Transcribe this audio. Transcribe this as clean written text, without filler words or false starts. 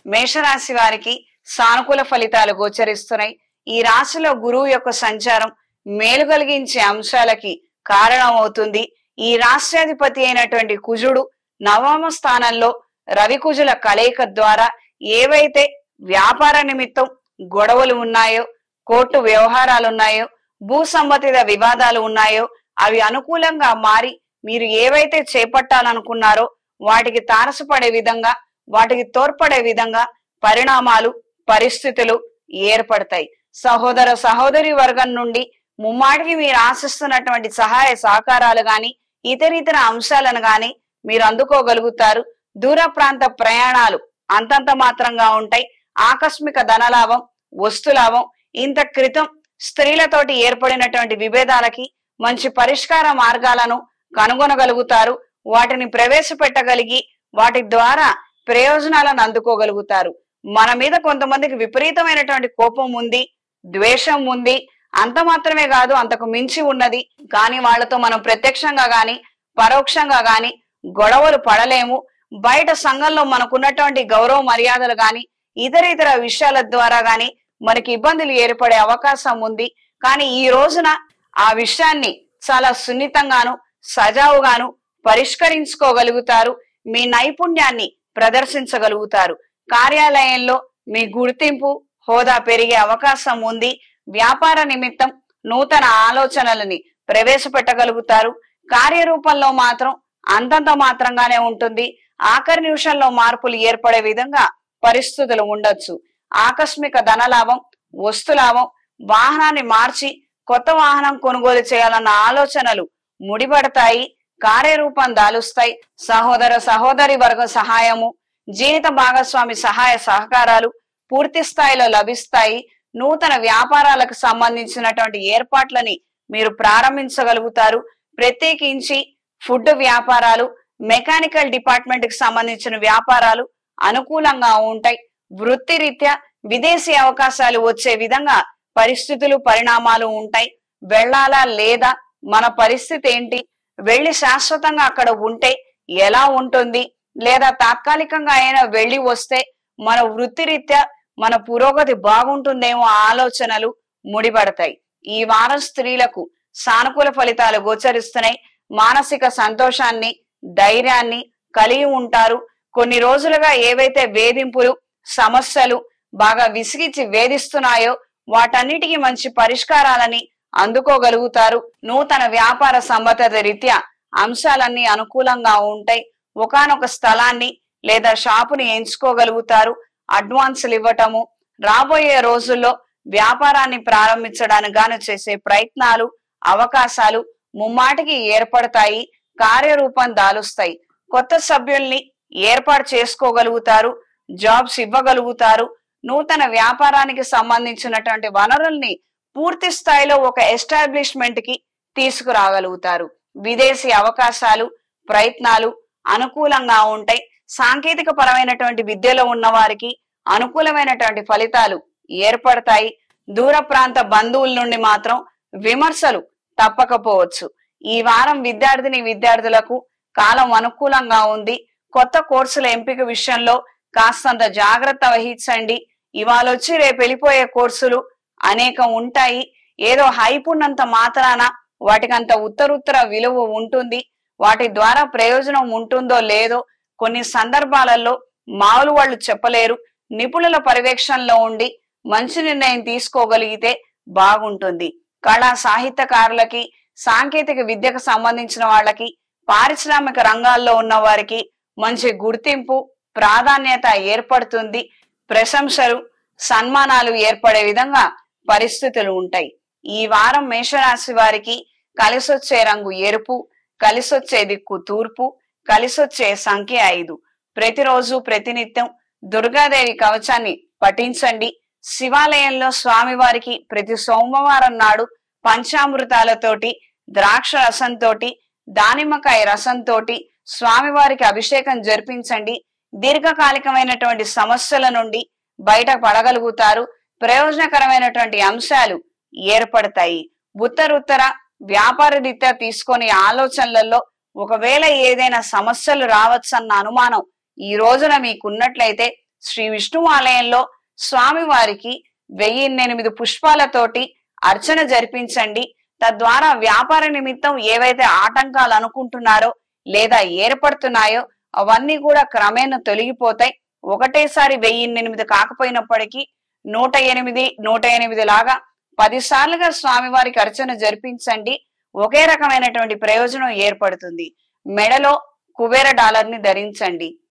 మేషరాశి వారికి సానుకూల ఫలితాలు గోచరిస్తున్నాయి. ఈ రాశిలో గురువు యొక్క సంచారం మేలు కలిగించే అంశాలకి కారణమవుతుంది. ఈ రాష్ట్రాధిపతి అయినటువంటి కుజుడు నవమ స్థానంలో రవికుజుల కలయిక ద్వారా ఏవైతే వ్యాపార నిమిత్తం గొడవలు ఉన్నాయో, కోర్టు వ్యవహారాలు ఉన్నాయో, భూ సంబంధిత వివాదాలు ఉన్నాయో అవి అనుకూలంగా మారి మీరు ఏవైతే చేపట్టాలనుకున్నారో వాటికి తారసపడే విధంగా, వాటికి తోడ్పడే విధంగా పరిణామాలు, పరిస్థితులు ఏర్పడతాయి. సహోదర సహోదరి వర్గం నుండి ముమ్మాటికి మీరు ఆశిస్తున్నటువంటి సహాయ సహకారాలు గాని, ఇతరితర అంశాలను గాని మీరు అందుకోగలుగుతారు. దూర ప్రాంత ప్రయాణాలు అంతంత మాత్రంగా ఉంటాయి. ఆకస్మిక ధనలాభం, వస్తులాభం, ఇంత క్రితం స్త్రీలతోటి ఏర్పడినటువంటి విభేదాలకి మంచి పరిష్కార మార్గాలను కనుగొనగలుగుతారు. వాటిని ప్రవేశపెట్టగలిగి వాటి ద్వారా ప్రయోజనాలను అందుకోగలుగుతారు. మన మీద కొంతమందికి విపరీతమైనటువంటి కోపం ఉంది, ద్వేషం ఉంది. అంత మాత్రమే కాదు, అంతకు మించి ఉన్నది. కానీ వాళ్లతో మనం ప్రత్యక్షంగా గాని పరోక్షంగా గాని గొడవలు పడలేము. బయట సంఘంలో మనకున్నటువంటి గౌరవ మర్యాదలు గాని ఇతర విషయాల ద్వారా గాని మనకి ఇబ్బందులు ఏర్పడే అవకాశం ఉంది. కానీ ఈ రోజున ఆ విషయాన్ని చాలా సున్నితంగాను సజావుగాను పరిష్కరించుకోగలుగుతారు. మీ నైపుణ్యాన్ని ప్రదర్శించగలుగుతారు. కార్యాలయంలో మీ గుర్తింపు, హోదా పెరిగే అవకాశం ఉంది. వ్యాపార నిమిత్తం నూతన ఆలోచనలని ప్రవేశపెట్టగలుగుతారు. కార్యరూపంలో మాత్రం అంతంత మాత్రంగానే ఉంటుంది. ఆఖరి నిమిషంలో మార్పులు ఏర్పడే విధంగా పరిస్థితులు ఉండొచ్చు. ఆకస్మిక ధనలాభం, వస్తులాభం, వాహనాన్ని మార్చి కొత్త వాహనం కొనుగోలు చేయాలన్న ఆలోచనలు ముడిపడతాయి, కార్యరూపం దాలుస్తాయి. సహోదర సహోదరి వర్గ సహాయము, జీవిత భాగస్వామి సహాయ సహకారాలు పూర్తి స్థాయిలో లభిస్తాయి. నూతన వ్యాపారాలకు సంబంధించినటువంటి ఏర్పాట్లని మీరు ప్రారంభించగలుగుతారు. ప్రత్యేకించి ఫుడ్ వ్యాపారాలు, మెకానికల్ డిపార్ట్మెంట్ కి సంబంధించిన వ్యాపారాలు అనుకూలంగా ఉంటాయి. వృత్తిరీత్యా విదేశీ అవకాశాలు వచ్చే విధంగా పరిస్థితులు, పరిణామాలు ఉంటాయి. వెళ్ళాలా లేదా, మన పరిస్థితి ఏంటి, వెళ్లి శాశ్వతంగా అక్కడ ఉంటే ఎలా ఉంటుంది, లేదా తాత్కాలికంగా అయినా వెళ్లి వస్తే మన వృత్తిరీత్యా మన పురోగతి బాగుంటుందేమో ఆలోచనలు ముడిపడతాయి. ఈ వారం స్త్రీలకు సానుకూల ఫలితాలు గోచరిస్తున్నాయి. మానసిక సంతోషాన్ని, ధైర్యాన్ని కలిగి ఉంటారు. కొన్ని రోజులుగా ఏవైతే వేధింపులు, సమస్యలు బాగా విసిగిచి వేధిస్తున్నాయో వాటన్నిటికీ మంచి పరిష్కారాలని అందుకోగలుగుతారు. నూతన వ్యాపార సంబంధిత రీత్యా అంశాలన్నీ అనుకూలంగా ఉంటాయి. ఒకానొక స్థలాన్ని లేదా షాపుని ఎంచుకోగలుగుతారు. అడ్వాన్సులు ఇవ్వటము, రాబోయే రోజుల్లో వ్యాపారాన్ని ప్రారంభించడానికి గాను చేసే ప్రయత్నాలు, అవకాశాలు ముమ్మాటికి ఏర్పడతాయి. కార్యరూపం దాలుస్తాయి. కొత్త సభ్యుల్ని ఏర్పాటు చేసుకోగలుగుతారు. జాబ్స్ ఇవ్వగలుగుతారు. నూతన వ్యాపారానికి సంబంధించినటువంటి వనరుల్ని పూర్తి స్థాయిలో ఒక ఎస్టాబ్లిష్మెంట్ కి తీసుకురాగలుగుతారు. విదేశీ అవకాశాలు, ప్రయత్నాలు అనుకూలంగా ఉంటాయి. సాంకేతిక పరమైనటువంటి విద్యలో ఉన్న వారికి అనుకూలమైనటువంటి ఫలితాలు ఏర్పడతాయి. దూర ప్రాంత బంధువుల నుండి మాత్రం విమర్శలు తప్పకపోవచ్చు. ఈ వారం విద్యార్థులకు కాలం అనుకూలంగా ఉంది. కొత్త కోర్సుల ఎంపిక విషయంలో కాస్తంత జాగ్రత్త వహించండి. ఇవాళొచ్చి రేపు వెళ్ళిపోయే కోర్సులు అనేకం ఉంటాయి. ఏదో హైప్ ఉన్నంత మాత్రాన వాటికంత ఉత్తరుత్తర విలువ ఉంటుంది. వాటి ద్వారా ప్రయోజనం ఉంటుందో లేదో కొన్ని సందర్భాలలో మామూలు వాళ్ళు చెప్పలేరు. నిపుణుల పర్యవేక్షణలో ఉండి మంచి నిర్ణయం తీసుకోగలిగితే బాగుంటుంది. కళా సాహిత్యకారులకి, సాంకేతిక విద్యకు సంబంధించిన వాళ్ళకి, పారిశ్రామిక రంగాల్లో ఉన్న వారికి మంచి గుర్తింపు, ప్రాధాన్యత ఏర్పడుతుంది. ప్రశంసలు, సన్మానాలు ఏర్పడే విధంగా పరిస్థితులు ఉంటాయి. ఈ వారం మేషరాశి వారికి కలిసొచ్చే రంగు ఎరుపు, కలిసొచ్చే దిక్కు తూర్పు, కలిసొచ్చే సంఖ్య 5. ప్రతిరోజు ప్రతినిత్యం దుర్గాదేవి కవచాన్ని పఠించండి. శివాలయంలో స్వామివారికి ప్రతి సోమవారం నాడు పంచామృతాలతోటి, ద్రాక్ష రసంతోటి, దానిమ్మకాయ రసంతోటి స్వామివారికి అభిషేకం జరిపించండి. దీర్ఘకాలికమైనటువంటి సమస్యల నుండి బయట పడగలుగుతారు. ప్రయోజనకరమైనటువంటి అంశాలు ఏర్పడతాయి. ఉత్తరుత్తర వ్యాపార రీత్యా తీసుకొని ఆలోచనలలో ఒకవేళ ఏదైనా సమస్యలు రావచ్చన్న అనుమానం ఈ రోజున మీకున్నట్లయితే శ్రీ విష్ణు ఆలయంలో స్వామి వారికి 1008 పుష్పాలతోటి అర్చన జరిపించండి. తద్వారా వ్యాపార నిమిత్తం ఏవైతే ఆటంకాలు అనుకుంటున్నారో లేదా ఏర్పడుతున్నాయో అవన్నీ కూడా క్రమేణా తొలగిపోతాయి. ఒకటేసారి 1008 కాకపోయినప్పటికీ 108 లాగా 10 సార్లుగా స్వామివారికి అర్చన జరిపించండి. ఒకే రకమైనటువంటి ప్రయోజనం ఏర్పడుతుంది. మెడలో కుబేర డాలర్ ని ధరించండి.